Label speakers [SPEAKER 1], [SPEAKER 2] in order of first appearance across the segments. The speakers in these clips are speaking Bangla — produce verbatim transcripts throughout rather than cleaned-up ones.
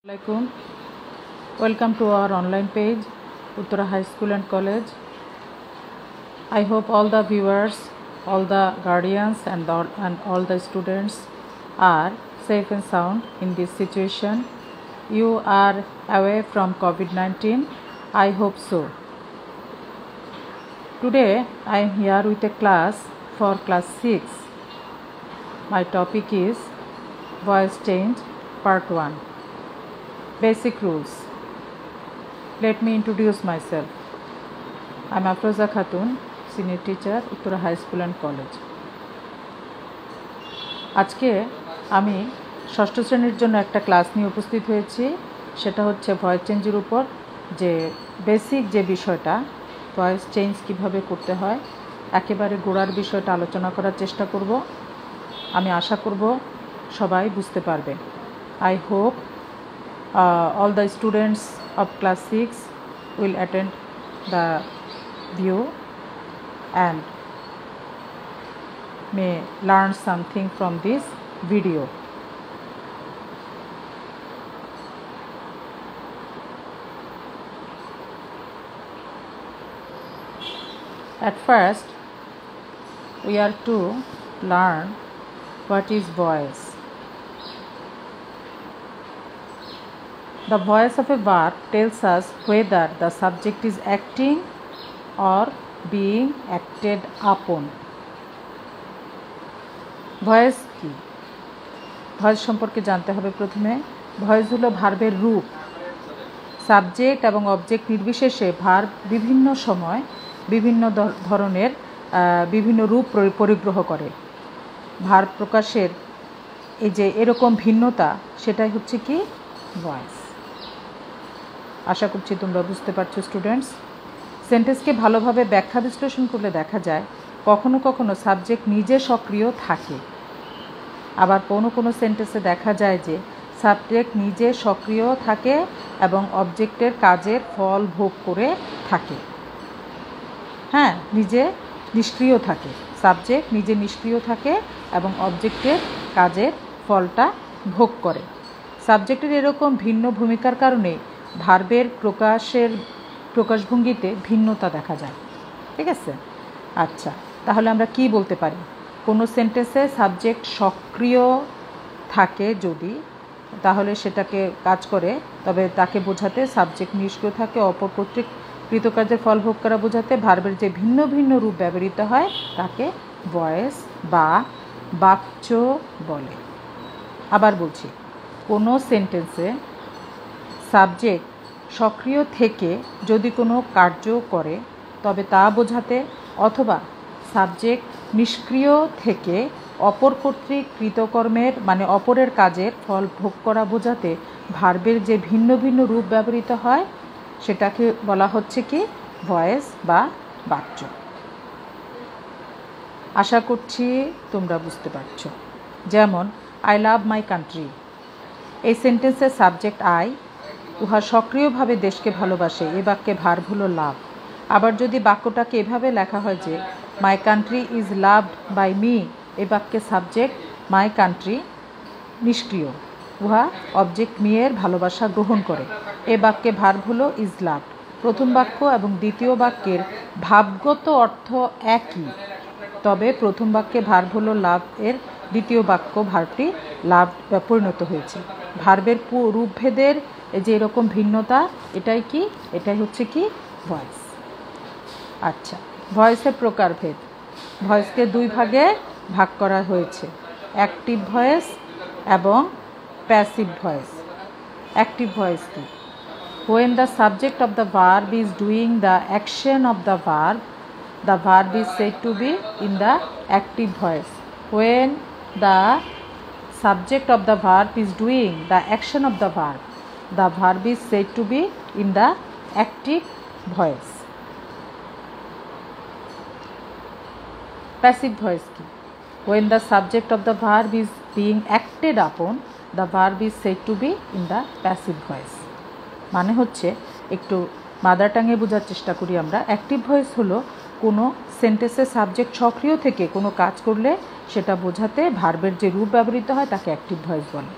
[SPEAKER 1] Assalamualaikum. Welcome to our online page, Uttara High School and College. I hope all the viewers, all the guardians and, the, and all the students are safe and sound in this situation. You are away from COVID nineteen. I hope so. Today I am here with a class for class six. My topic is voice change part one. Basic rules. Let me introduce myself. I am Afroza Khatun, senior teacher, Uttara High School and College. আজকে আমি ষষ্ঠ শ্রেণীর জন্য একটা ক্লাস নিয়ে উপস্থিত হয়েছি। সেটা হচ্ছে ভয়েস চেঞ্জের উপর, যে বেসিক যে বিষয়টা ভয়েস চেঞ্জ কিভাবে করতে হয়, একেবারে গোড়ার বিষয়টা আলোচনা করার চেষ্টা করব। আমি আশা করব সবাই বুঝতে পারবে। I hope Uh, all the students of class six will attend the view and may learn something from this video. At first, we are to learn what is voice. The voice of a verb tells us whether the subject is acting or being acted upon. Voice কি? ভয়েস সম্পর্কে জানতে হবে প্রথমে। ভয়েস হলো ভার্বের রূপ। সাবজেক্ট এবং অবজেক্ট নির্বিশেষে ভার্ব বিভিন্ন সময় বিভিন্ন ধরনের বিভিন্ন রূপ পরিগ্রহ করে। ভার্ব প্রকাশের এই যে এরকম ভিন্নতা, সেটাই হচ্ছে কি ভয়েস। আশা করছি তোমরা বুঝতে পারছো স্টুডেন্টস। সেন্টেন্সকে ভালোভাবে ব্যাখ্যা বিশ্লেষণ করলে দেখা যায় কখনো কখনো সাবজেক্ট নিজে সক্রিয় থাকে, আবার কোনো কোনো সেন্টেন্সে দেখা যায় যে সাবজেক্ট নিজে সক্রিয় থাকে এবং অবজেক্টের কাজের ফল ভোগ করে থাকে। হ্যাঁ, নিজে নিষ্ক্রিয় থাকে, সাবজেক্ট নিজে নিষ্ক্রিয় থাকে এবং অবজেক্টের কাজের ফলটা ভোগ করে। সাবজেক্টের এরকম ভিন্ন ভূমিকার কারণে ভার্বের প্রকাশের প্রকাশভঙ্গিতে ভিন্নতা দেখা যায়। ঠিক আছে? আচ্ছা, তাহলে আমরা কি বলতে পারি? কোনো সেন্টেন্সে সাবজেক্ট সক্রিয় থাকে যদি, তাহলে সেটাকে কাজ করে, তবে তাকে বোঝাতে সাবজেক্ট নিষ্ক্রিয় থাকে অপর কর্তৃক কৃতকার্যের ফল ভোগ করা বোঝাতে ভার্বের যে ভিন্ন ভিন্ন রূপ ব্যবহৃত হয় তাকে ভয়েস বা বাক্য বলে। আবার বলছি, কোনো সেন্টেন্সে সাবজেক্ট সক্রিয় থেকে যদি কোনো কার্য করে তবে তা বোঝাতে, অথবা সাবজেক্ট নিষ্ক্রিয় থেকে অপর কর্তৃক কৃতকর্মের মানে অপরের কাজের ফল ভোগ করা বোঝাতে ভার্বের যে ভিন্ন ভিন্ন রূপ ব্যবহৃত হয় সেটাকে বলা হচ্ছে কি ভয়েস বা বাক্য। আশা করছি তোমরা বুঝতে পারছো। যেমন আই লাভ মাই কান্ট্রি, এই সেন্টেন্সের সাবজেক্ট আই, উহা সক্রিয়ভাবে দেশকে ভালোবাসে, এ বাক্যে ভার্ব হলো লাভ। আবার যদি বাক্যটাকে এভাবে লেখা হয় যে my country is loved by me, এ বাক্যে সাবজেক্ট মাই কান্ট্রি নিষ্ক্রিয়, উহা অবজেক্ট মি এর ভালোবাসা গ্রহণ করে, এ বাক্যে ভার্ব হলো ইজ লাভড। প্রথম বাক্য এবং দ্বিতীয় বাক্যের ভাবগত অর্থ একই, তবে প্রথম বাক্যে ভার্ব হলো লাভ এর দ্বিতীয় বাক্য ভার্বটি লাভ পরিণত হয়েছে। ভার্বের রূপভেদের যে এরকম ভিন্নতা, এটাই কি এটাই হচ্ছে কি ভয়েস। আচ্ছা, ভয়েসের প্রকারভেদ। ভয়েসকে দুই ভাগে ভাগ করা হয়েছে, অ্যাক্টিভ ভয়েস এবং প্যাসিভ ভয়েস। অ্যাক্টিভ ভয়েস কি? When the subject of the verb is doing the action of the verb, the verb is said to be in the active voice. When the subject of the verb is doing the action of the verb, the verb is said to be in the active voice. Passive voice ki? When the subject of the verb is being acted upon, the verb is said to be in the passive voice. মানে হচ্ছে, একটু মাদার টাঙে বোঝার চেষ্টা করি আমরা। অ্যাক্টিভ ভয়েস হলো কোনো সেন্টেন্সের সাবজেক্ট সক্রিয় থেকে কোনো কাজ করলে সেটা বোঝাতে ভার্বের যে রূপ ব্যবহৃত হয় তাকে অ্যাক্টিভ ভয়েস বলে।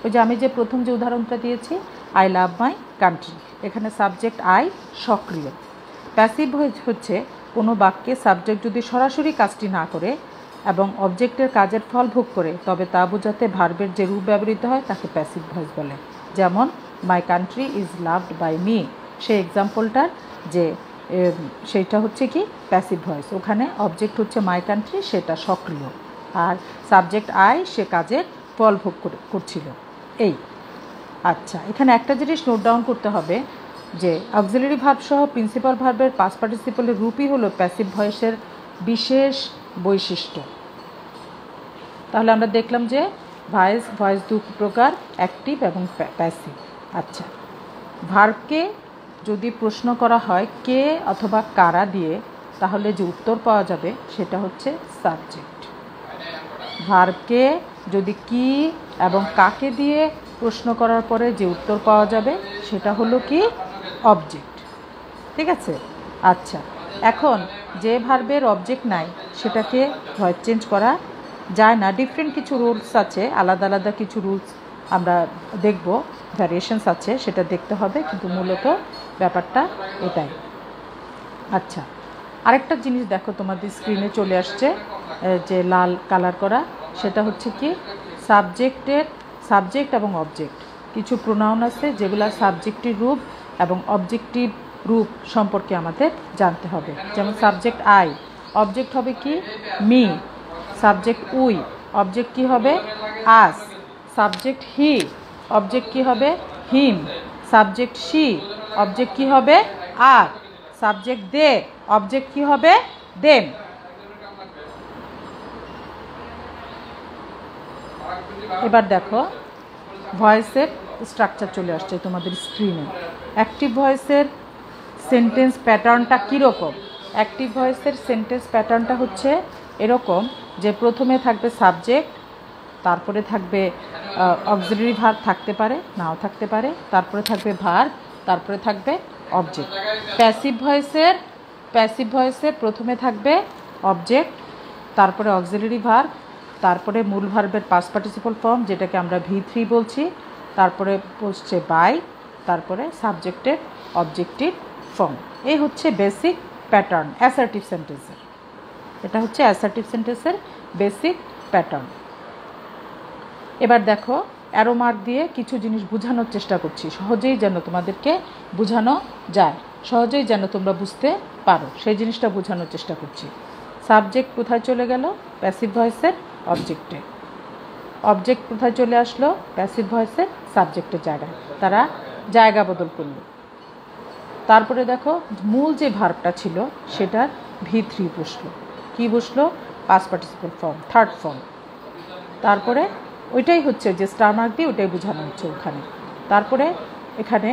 [SPEAKER 1] ওই যে আমি যে প্রথম যে উদাহরণটা দিয়েছি, আই লাভ মাই কান্ট্রি, এখানে সাবজেক্ট আই সক্রিয়। প্যাসিভ ভয়েস হচ্ছে কোনো বাক্যে সাবজেক্ট যদি সরাসরি কাজটি না করে এবং অবজেক্টের কাজের ফল ভোগ করে, তবে তা বোঝাতে ভার্বের যে রূপ ব্যবহৃত হয় তাকে প্যাসিভ ভয়েস বলে। যেমন my country is loved by me, সেই এক্সাম্পলটার যে সেইটা হচ্ছে কি প্যাসিভ ভয়েস। ওখানে অবজেক্ট হচ্ছে মাই কান্ট্রি, সেটা সক্রিয়, আর সাবজেক্ট আই সে কাজের ফল ভোগ করছিল। এই আচ্ছা, এখানে একটা জিনিস নোট ডাউন করতে হবে যে অক্সিলারি ভার্ব সহ প্রিন্সিপাল ভার্বের পাস্ট পার্টিসিপলের রূপই হলো প্যাসিভ ভয়েসের বিশেষ বৈশিষ্ট্য। তাহলে আমরা দেখলাম যে ভয়েস ভয়েস দু প্রকার, অ্যাক্টিভ এবং প্যাসিভ। আচ্ছা, ভার্বকে যদি প্রশ্ন করা হয় কে অথবা কারা দিয়ে, তাহলে যে উত্তর পাওয়া যাবে সেটা হচ্ছে সাবজেক্ট। ভার্বকে যদি কি এবং কাকে দিয়ে প্রশ্ন করার পরে যে উত্তর পাওয়া যাবে সেটা হলো কি অবজেক্ট। ঠিক আছে? আচ্ছা, এখন যে ভার্বের অবজেক্ট নাই সেটাকে ভয়েস চেঞ্জ করা যায় না। ডিফারেন্ট কিছু রুলস আছে, আলাদা আলাদা কিছু রুলস আমরা দেখব, ভ্যারিয়েশনস আছে, সেটা দেখতে হবে, কিন্তু মূলত ব্যাপারটা এটাই। আচ্ছা, আরেকটা জিনিস দেখো, তোমাদের স্ক্রিনে চলে আসছে যে লাল কালার করা, সেটা হচ্ছে কি সাবজেক্টের সাবজেক্ট এবং অবজেক্ট। কিছু প্রোনাউন আছে যেগুলো সাবজেক্টিভ রূপ এবং অবজেক্টিভ রূপ সম্পর্কে আমাদের জানতে হবে। যেমন সাবজেক্ট আই, অবজেক্ট হবে কি মি। সাবজেক্ট উই, অবজেক্ট কি হবে আস। সাবজেক্ট হি, অবজেক্ট কি হবে হিম। সাবজেক্ট শি, অবজেক্ট কি হবে আর। সাবজেক্ট দে, অবজেক্ট কি হবে দেম। এবার দেখো ভয়েসের স্ট্রাকচার চলে আসছে তোমাদের স্ক্রিনে। অ্যাক্টিভ ভয়েসের সেন্টেন্স প্যাটার্নটা কীরকম? অ্যাক্টিভ ভয়েসের সেন্টেন্স প্যাটার্নটা হচ্ছে এরকম যে প্রথমে থাকবে সাবজেক্ট, তারপরে থাকবে অক্সিলারি ভার্ব, থাকতে পারে নাও থাকতে পারে, তারপরে থাকবে ভার্ব, তারপরে থাকবে অবজেক্ট। প্যাসিভ ভয়েসের প্যাসিভ ভয়েসের প্রথমে থাকবে অবজেক্ট, তারপরে অক্সিলারি ভার্ব, তারপরে মূল ভার্বের পাস্ট পার্টিসিপল ফর্ম যেটাকে আমরা ভি থ্রি বলছি, তারপরে বসছে বাই, তারপরে সাবজেক্টের অবজেক্টিভ ফর্ম। এই হচ্ছে বেসিক প্যাটার্ন অ্যাসার্টিভ সেন্টেন্সের। এটা হচ্ছে অ্যাসার্টিভ সেন্টেন্সের বেসিক প্যাটার্ন। এবার দেখো অ্যারো মার্ক দিয়ে কিছু জিনিস বোঝানোর চেষ্টা করছি, সহজেই যেন তোমাদেরকে বোঝানো যায়, সহজেই যেন তোমরা বুঝতে পারো, সেই জিনিসটা বোঝানোর চেষ্টা করছি। সাবজেক্ট কোথায় চলে গেল? প্যাসিভ ভয়েসের অবজেক্টে। অবজেক্ট কোথায় চলে আসলো? প্যাসিভ ভয়েসের সাবজেক্টের জায়গায়, তারা জায়গা বদল করলো। তারপরে দেখো মূল যে ভার্বটা ছিল সেটার ভি থ্রি বসলো। কী বসলো? Past participle form, third form. তারপরে ওইটাই হচ্ছে যে স্টার মার্ক দিয়ে ওইটাই বোঝানো হচ্ছে ওখানে। তারপরে এখানে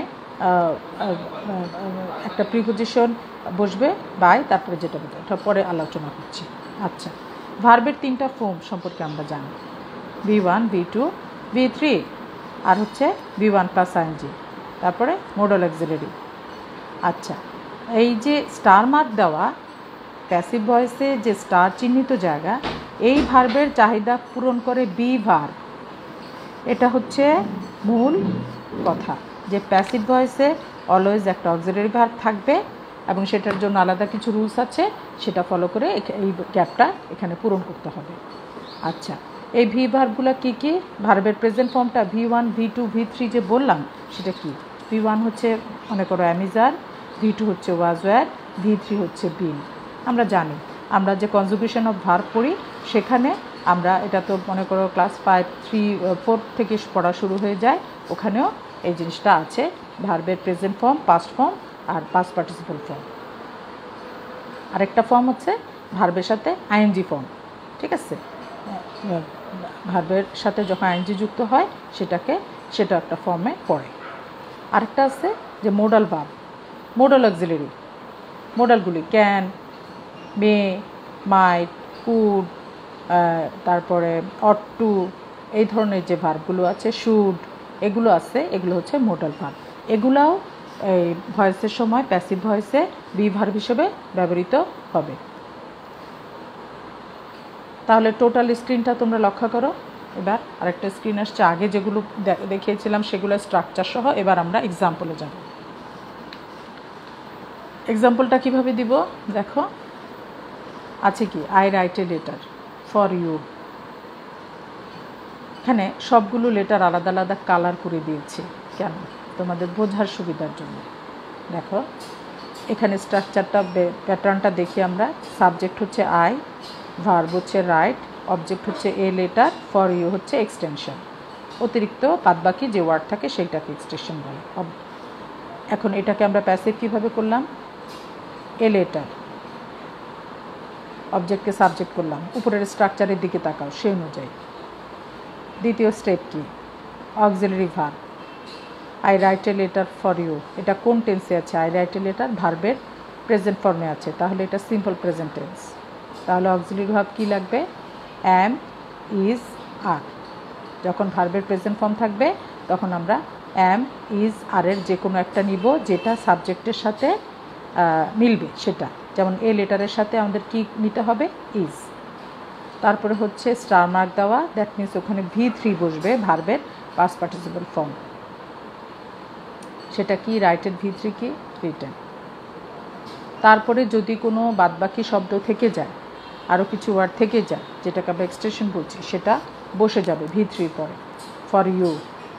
[SPEAKER 1] একটা প্রিপোজিশন বসবে বাই, তারপরে যেটা ওটা পরে আলোচনা করছি। আচ্ছা, ভার্বের তিনটা ফর্ম সম্পর্কে আমরা জানি, V one, V two, V three, আর হচ্ছে ভি ওয়ান প্লাস আইএনজি, তারপরে মোডাল অক্সিলারি। আচ্ছা, এই যে স্টার মার্ক দেওয়া প্যাসিভ ভয়েসে যে স্টার চিহ্নিত জায়গা, এই ভার্বের চাহিদা পূরণ করে বি ভার্ব। এটা হচ্ছে মূল কথা যে প্যাসিভ ভয়েসে অলওয়েজ একটা অক্সিলারি ভার্ব থাকবে এবং সেটার জন্য আলাদা কিছু রুলস আছে, সেটা ফলো করে এই গ্যাপটা এখানে পূরণ করতে হবে। আচ্ছা, এই ভি ভার্বগুলো কী কী? ভার্বের প্রেজেন্ট ফর্মটা V one, V two, V three যে বললাম সেটা কি? ভি ওয়ান হচ্ছে মনে করো অ্যামিজার, ভি টু হচ্ছে ওয়াজ ওয়্যার, ভি থ্রি হচ্ছে বিন। আমরা জানি আমরা যে কনজুগেশন অফ ভার্ব পড়ি সেখানে আমরা এটা তো মনে করো ক্লাস ফাইভ থ্রি ফোর থেকে পড়া শুরু হয়ে যায়, ওখানেও এই জিনিসটা আছে, ভার্বের প্রেজেন্ট ফর্ম, পাস্ট ফর্ম আর পাস্ট পার্টিসিপল ফর্ম। আরেকটা ফর্ম হচ্ছে ভার্বের সাথে আইএনজি ফর্ম। ঠিক আছে, ভার্বের সাথে যখন আইএনজি যুক্ত হয় সেটাকে সেটা একটা ফর্মে পড়ে। আরেকটা আছে যে মোডাল ভার্ব, মোডাল অক্সিলারি। মোডালগুলি ক্যান, মে, মাইট, কুড, তারপরে অট টু, এই ধরনের যে ভার্বগুলো আছে, শুড, এগুলো আছে, এগুলো হচ্ছে মোডাল ভার্ব। এগুলাও এই ভয়েসের সময় প্যাসিভ ভয়েসে বি ভার্ব হিসেবে ব্যবহৃত হবে। তাহলে টোটাল স্ক্রিনটা তোমরা লক্ষ্য করো, এবার আরেকটা স্ক্রিন আসছে, আগে যেগুলো দেখিয়েছিলাম সেগুলো স্ট্রাকচার সহ। এবার আমরা এক্সাম্পলে যাব। এক্সাম্পলটা কিভাবে দিব দেখো, আছে কি, I write a letter for you. এখানে সবগুলো লেটার আলাদা আলাদা কালার করে দিয়েছি, কেন? তোমাদের বোঝার সুবিধার জন্য। দেখো এখানে স্ট্রাকচারটা, প্যাটার্নটা দেখি আমরা। সাবজেক্ট হচ্ছে আই, ভার্ব হচ্ছে রাইট, অবজেক্ট হচ্ছে এ লেটার, ফর ইউ হচ্ছে এক্সটেনশন। অতিরিক্ত বাদবাকি যে ওয়ার্ড থাকে সেইটাকে এক্সটেনশন বলে। এখন এটাকে আমরা প্যাসিভ কীভাবে করলাম? এ লেটার, অবজেক্টকে সাবজেক্ট করলাম, উপরের স্ট্রাকচারের দিকে তাকাও সেই অনুযায়ী। দ্বিতীয় স্টেপ কি? Auxiliary verb, I write a letter for you. এটা কোন টেন্সে আছে? আই রাইট এ লেটার ভার্বের প্রেজেন্ট ফর্মে আছে, তাহলে এটা সিম্পল প্রেজেন্ট টেন্স। তাহলে অক্সিলারি ভার্ব কী লাগবে? Am, is, are. যখন ভার্বের প্রেজেন্ট ফর্ম থাকবে তখন আমরা অ্যাম, ইজ, আরের যে কোনো একটা নিব যেটা সাবজেক্টের সাথে মিলবে সেটা। যেমন এ লেটারের সাথে আমাদের কি নিতে হবে? ইজ। তারপরে হচ্ছে স্টার মার্ক দেওয়া, দ্যাট মিনস ওখানে ভি থ্রি বসবে ভার্বের পাস্ট পার্টিসিপল ফর্ম। সেটা কি? রাইটের ভি থ্রি কি? রিটেন। তারপরে যদি কোনো বাদবাকি শব্দ থেকে যায়, আরও কিছু ওয়ার্ড থেকে যায়, যেটাকে আমরা এক্সটেনশন বলছি, সেটা বসে যাবে ভি থ্রির পরে, ফর ইউ।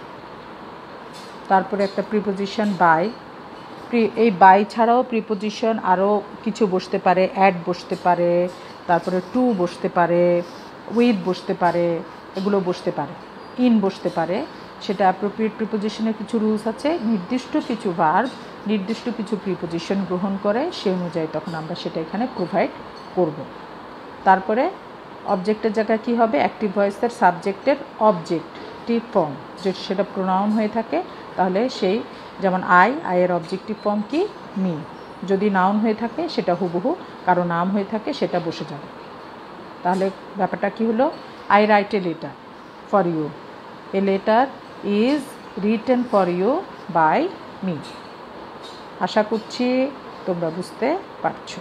[SPEAKER 1] তারপরে একটা প্রিপোজিশন বাই, এই বাই ছাড়াও প্রিপোজিশন আরও কিছু বসতে পারে, অ্যাড বসতে পারে, তারপরে টু বসতে পারে, উইথ বসতে পারে, এগুলো বসতে পারে, ইন বসতে পারে। সেটা অ্যাপ্রোপ্রিয়েট প্রিপোজিশনের কিছু রুলস আছে, নির্দিষ্ট কিছু ভার্ব নির্দিষ্ট কিছু প্রিপোজিশন গ্রহণ করে, সেই অনুযায়ী তখন আমরা সেটা এখানে প্রোভাইড করব। তারপরে অবজেক্টের জায়গায় কী হবে? অ্যাক্টিভ ভয়েসের সাবজেক্টের অবজেক্টিভ ফর্ম, যে সেটা প্রোনাউন হয়ে থাকে তাহলে সেই, যেমন আই, আয়ের অবজেক্টিভ ফর্ম কি? মি। যদি নাউন হয়ে থাকে সেটা হুবহু, কারো নাম হয়ে থাকে সেটা বসে যাবে। তাহলে ব্যাপারটা কি হলো? I write a letter for you, a letter is written for you by me. আশা করছি তোমরা বুঝতে পারছো।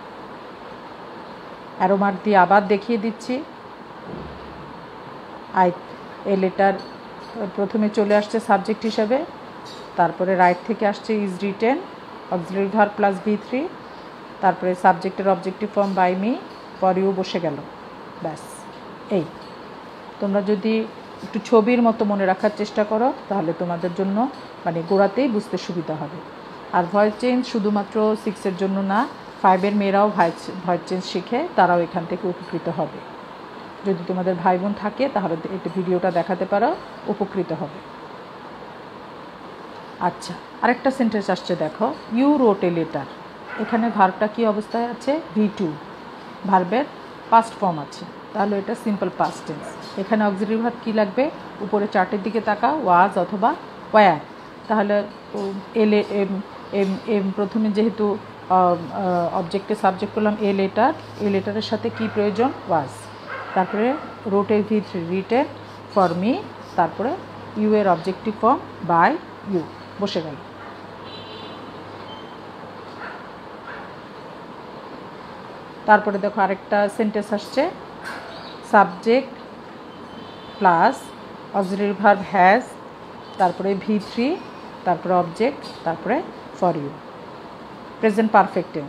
[SPEAKER 1] অ্যারো মার্ক দিয়ে আবার দেখিয়ে দিচ্ছি। আই, এ লেটার প্রথমে চলে আসছে সাবজেক্ট হিসাবে, তারপরে রাইট থেকে আসছে is written, auxiliary verb plus V three, তারপরে সাবজেক্টের objective form by me, for you বসে গেল। ব্যাস এই। তোমরা যদি একটু ছবির মতো মনে রাখার চেষ্টা করো তাহলে তোমাদের জন্য মানে গোড়াতেই বুঝতে সুবিধা হবে। আর ভয়েস চেঞ্জ শুধুমাত্র সিক্সের জন্য না, ফাইভের মেয়েরাও ভয়েস ভয়েস চেঞ্জ শিখে, তারাও এখান থেকে উপকৃত হবে। যদি তোমাদের ভাই বোন থাকে তাহলে এটা ভিডিওটা দেখাতে পারো, উপকৃত হবে। আচ্ছা, আরেকটা সেন্টেন্স আসছে দেখো, ইউ রোট এ লেটার। এখানে ভার্বটা কি অবস্থায় আছে? ভি টু, ভার্বের পাস্ট ফর্ম আছে, তাহলে এটা সিম্পল পাস্ট টেন্স। এখানে অক্সিলারি ভার্ব কী লাগবে? উপরে চার্টের দিকে তাকা, ওয়াজ অথবা ওয়ার। তাহলে এলে এম প্রথমে যেহেতু অবজেক্টে সাবজেক্ট করলাম এ লেটার, এ লেটারের সাথে কি প্রয়োজন? ওয়াজ। তারপরে wrote a V three, written for me, তারপরে ইউ এর অবজেক্টিভ ফর্ম বাই ইউ বসে গেল। তারপরে দেখো আরেকটা সেন্টেন্স আসছে, subject plus auxiliary verb has, তারপরে ভি থ্রি, তারপরে অবজেক্ট, তারপরে for you, present perfect tense.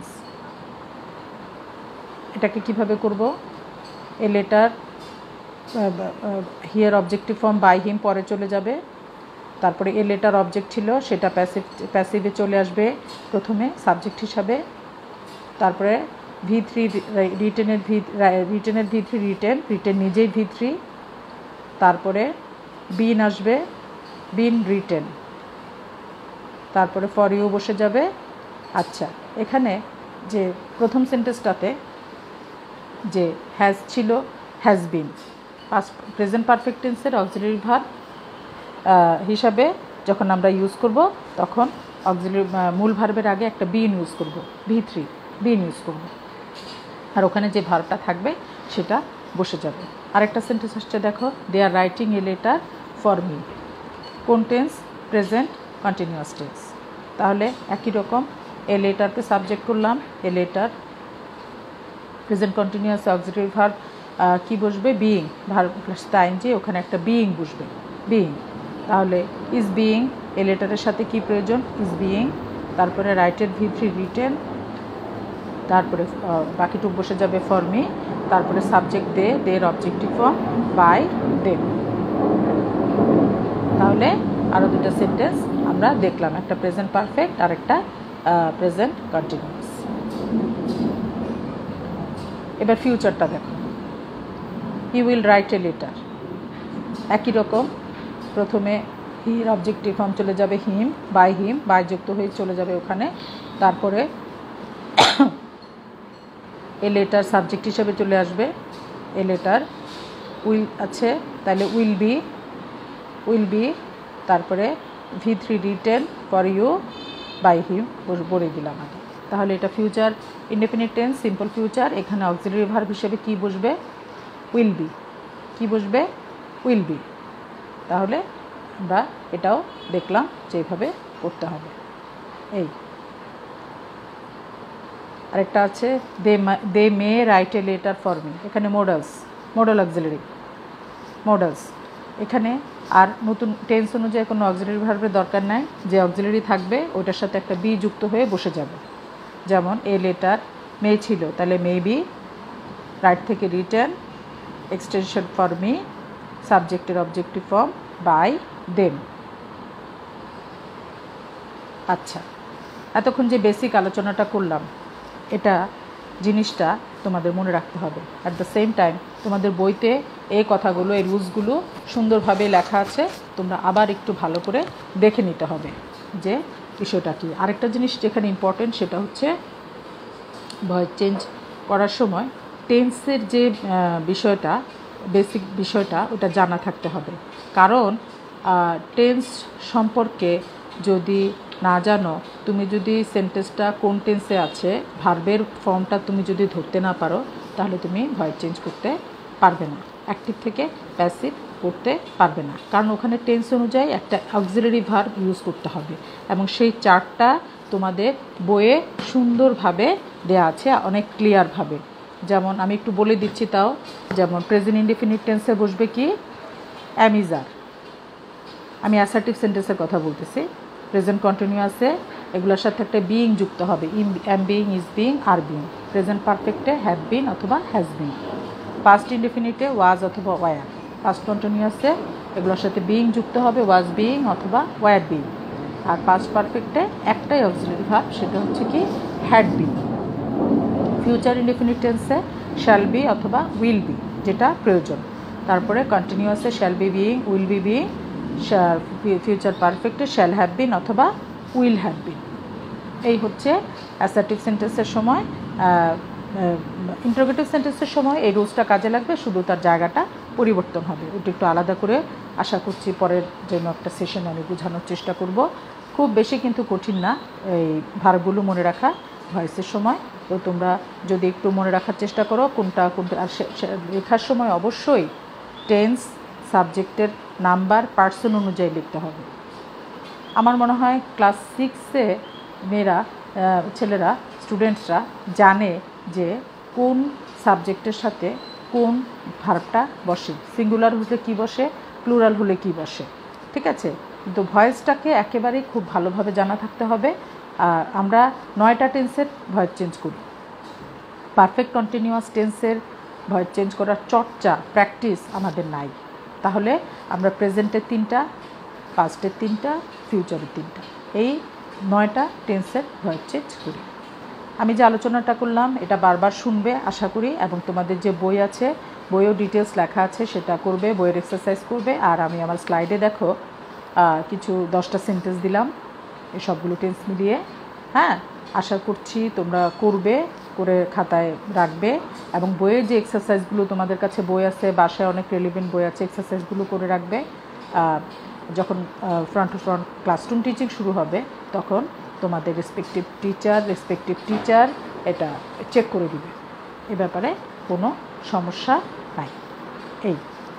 [SPEAKER 1] এটাকে কিভাবে করব? A letter, here objective form by him পরে চলে যাবে, তারপরে এ লেটার অবজেক্ট ছিল সেটা প্যাসিভ প্যাসিভে চলে আসবে প্রথমে সাবজেক্ট হিসাবে, তারপরে ভি থ্রি রিটেনের ভি রিটেনের ভি থ্রি রিটেন, রিটেন নিজেই ভি থ্রি, তারপরে বিন আসবে, বিন রিটেন, তারপরে ফর ইউ বসে যাবে। আচ্ছা, এখানে যে প্রথম সেন্টেন্সটাতে যে হ্যাজ ছিল, has been, past present perfect টেন্সের অক্সিলারি ভার্ব হিসাবে যখন আমরা ইউজ করব তখন অক্সিলারি মূল ভার্বের আগে একটা বিন ইউজ করব, ভি থ্রি বিন ইউজ করব, আর ওখানে যে ভার্বটা থাকবে সেটা বসে যাবে। আরেকটা সেন্টেন্স আসছে দেখো, they are writing a letter for me. কোন টেন্স? Present continuous tense. তাহলে একই রকম এ লেটারকে সাবজেক্ট করলাম, a letter present continuous auxiliary verb কি বসবে, বিইং, ভার্ব প্লাস আইএনজি, ওখানে একটা বিইং বসবে, বিইং। তাহলে ইজ বিইং এ লেটারের সাথে কি প্রয়োজন, ইজ বিইং, তারপরে রাইটেড ভি থ্রি রিটেন, তারপরে বাকিটুক বসে যাবে ফর মি, তারপরে সাবজেক্ট দে, দের অবজেক্টিভ ফর্ম বাই দেম। তাহলে আরও দুটো সেন্টেন্স আমরা দেখলাম, একটা প্রেজেন্ট পারফেক্ট আর একটা প্রেজেন্ট কন্টিনিউয়াস। এবার ফিউচারটা দেখো, he will write a letter, একই রকম, প্রথমে হির অবজেক্টিভ ফর্ম চলে যাবে হিম, বাই হিম, বাই যুক্ত হয়ে চলে যাবে ওখানে, তারপরে এ লেটার সাবজেক্ট হিসেবে চলে আসবে, এ লেটার উইল আছে, তাহলে উইল বি, উইল বি, তারপরে V three written for you by him বলে দিলাম আগে। তাহলে এটা future indefinite tense, simple future. এখানে অক্সিলারি ভার্ব হিসেবে কি বসবে, উইল বি, কি বসবে, উইল বি। তাহলে আমরা এটাও দেখলাম যে এইভাবে করতে হবে। এই আরেকটা আছে they they may write a letter for me, এখানে মোডালস, মোডাল অক্সিলারি, মোডালস। এখানে আর নতুন টেন্স অনুযায়ী কোনো অক্সিলারি ভার্বের দরকার নাই, যে অক্সিলারি থাকবে ওইটার সাথে একটা বি যুক্ত হয়ে বসে যাবে। যেমন এ লেটার মে ছিল, তাহলে মে বি, রাইট থেকে রিটার্ন, এক্সটেনশন ফর মি, সাবজেক্টের অবজেক্টিভ ফর্ম বাই দেম। আচ্ছা, এতক্ষণ যে বেসিক আলোচনাটা করলাম, এটা জিনিসটা তোমাদের মনে রাখতে হবে। অ্যাট দ্য সেম টাইম তোমাদের বইতে এই কথাগুলো, এই রুলসগুলো সুন্দরভাবে লেখা আছে, তোমরা আবার একটু ভালো করে দেখে নিতে হবে যে বিষয়টা কী। আরেকটা জিনিস যেখানে ইম্পর্টেন্ট সেটা হচ্ছে ভয়েস চেঞ্জ করার সময় টেন্সের যে বিষয়টা, বেসিক বিষয়টা, ওটা জানা থাকতে হবে। কারণ টেন্স সম্পর্কে যদি না জানো, তুমি যদি সেন্টেন্সটা কোন টেন্সে আছে, ভার্বের ফর্মটা তুমি যদি ধরতে না পারো, তাহলে তুমি ভয়েস চেঞ্জ করতে পারবে না, অ্যাক্টিভ থেকে প্যাসিভ করতে পারবে না। কারণ ওখানে টেন্স অনুযায়ী একটা অক্সিলারি ভার্ব ইউজ করতে হবে, এবং সেই চার্টটা তোমাদের বইয়ে সুন্দরভাবে দেয়া আছে, অনেক ক্লিয়ারভাবে। যেমন আমি একটু বলে দিচ্ছি তাও, যেমন প্রেজেন্ট ইনডেফিনিট টেন্সে বসবে কি, অ্যাম ইজ আর। আমি অ্যাসার্টিভ সেন্টেন্সের কথা বলতেছি। প্রেজেন্ট কন্টিনিউয়াসে এগুলোর সাথে একটা বিইং যুক্ত হবে, um am being, is being, are being. Present পারফেক্টে হ্যাভ বিন অথবা হ্যাজ বিন। পাস্ট ইনডেফিনিটে ওয়াজ অথবা ওয়ার। পাস্ট কন্টিনিউয়াসে এগুলোর সাথে বিইং যুক্ত হবে, ওয়াজ বিইং অথবা ওয়ার বিইং। আর পাস্ট পারফেক্টে একটাই অক্সিলারি ভার্ব, সেটা হচ্ছে কি হ্যাড বিন। ফিউচার ইনডেফিনিট টেন্সে শ্যাল বি অথবা উইল বি, যেটা প্রয়োজন। তারপরে কন্টিনিউয়াসে shall be being, will be being. Future পারফেক্টে শ্যাল হ্যাভ বিন অথবা উইল হ্যাভ বিন। এই হচ্ছে অ্যাসার্টিভ সেন্টেন্সের সময়। ইন্টারোগেটিভ সেন্টেন্সের সময় এই রুলসটা কাজে লাগবে, শুধু তার জায়গাটা পরিবর্তন হবে। ওটা একটু আলাদা করে আশা করছি পরের জন্য একটা সেশনে আমি বোঝানোর চেষ্টা করব। খুব বেশি কিন্তু কঠিন না এই ভার্বগুলো মনে রাখা ভয়েসের সময়। তো তোমরা যদি একটু মনে রাখার চেষ্টা করো কোনটা কোনটা, আর লেখার সময় অবশ্যই টেন্স, সাবজেক্টের নাম্বার, পার্সন অনুযায়ী লিখতে হবে। আমার মনে হয় ক্লাস সিক্সে মেয়েরা, ছেলেরা, স্টুডেন্টসরা জানে যে কোন সাবজেক্টের সাথে কোন ভার্বটা বসে, সিঙ্গুলার হলে কি বসে, প্লুরাল হলে কি বসে, ঠিক আছে। কিন্তু ভয়েসটাকে একেবারেই খুব ভালোভাবে জানা থাকতে হবে। আর আমরা নয়টা টেন্সের ভয়েস চেঞ্জ করি, পারফেক্ট কন্টিনিউয়াস টেন্সের ভয়েস চেঞ্জ করার চর্চা, প্র্যাকটিস আমাদের নাই। তাহলে আমরা প্রেজেন্টের তিনটা, পাস্টের তিনটা, ফিউচারের তিনটা, এই নয়টা টেন্সের ভয়েস চেঞ্জ করি। আমি যে আলোচনাটা করলাম এটা বারবার শুনবে আশা করি, এবং তোমাদের যে বই আছে বইয়েও ডিটেলস লেখা আছে সেটা করবে, বইয়ের এক্সারসাইজ করবে। আর আমি আমার স্লাইডে দেখো কিছু দশটা সেন্টেন্স দিলাম এই সবগুলো টেন্স মিলিয়ে। হ্যাঁ, আশা করছি তোমরা করবে, করে খাতায় রাখবে, এবং বইয়ের যে এক্সারসাইজগুলো তোমাদের কাছে বই আছে, বাসায় অনেক রিলেভেন্ট বই আছে, এক্সারসাইজগুলো করে রাখবে। যখন front to front classroom teaching শুরু হবে তখন তোমাদের রেসপেক্টিভ টিচার রেসপেক্টিভ টিচার এটা চেক করে দিবে, এ ব্যাপারে কোনো সমস্যা নাই। এই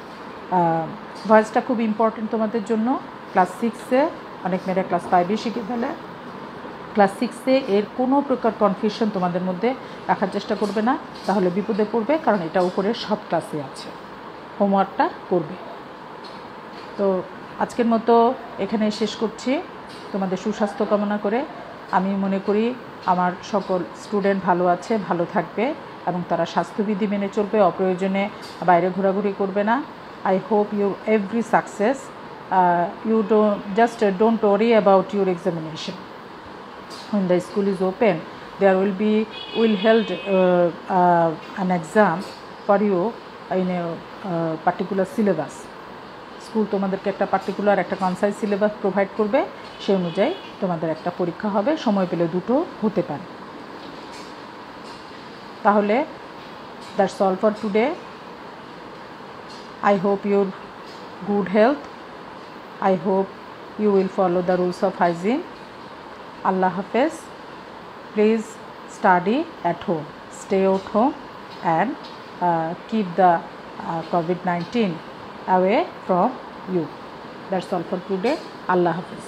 [SPEAKER 1] ভয়েসটা খুব ইম্পর্টেন্ট তোমাদের জন্য। ক্লাস সিক্সে অনেক মেয়েরা ক্লাস ফাইভে শিখে ফেলে, ক্লাস সিক্সে এর কোনো প্রকার কনফিউশন তোমাদের মধ্যে রাখার চেষ্টা করবে না, তাহলে বিপদে পড়বে, কারণ এটা উপরের সব ক্লাসে আছে। হোমওয়ার্কটা করবে। তো আজকের মতো এখানে শেষ করছি, তোমাদের সুস্বাস্থ্য কামনা করে। আমি মনে করি আমার সকল স্টুডেন্ট ভালো আছে, ভালো থাকবে এবং তারা স্বাস্থ্যবিধি মেনে চলবে, অপ্রয়োজনে বাইরে ঘোরাঘুরি করবে না। I hope you every success. You don't just don't worry about your examination. When the school is open, there will be will held uh, uh, an exam for you in a uh, particular syllabus. School তোমাদেরকে একটা পার্টিকুলার একটা কনসাইজ সিলেবাস প্রোভাইড করবে, সেই অনুযায়ী তোমাদের একটা পরীক্ষা হবে, সময় পেলে দুটো হতে পারে। তাহলে that's all for today. I hope your good health, I hope you will follow the rules of hygiene. Allah Hafiz. Please study at home, stay at home, and uh, keep the uh, COVID nineteen away from you. That's all for today. Allah Hafiz.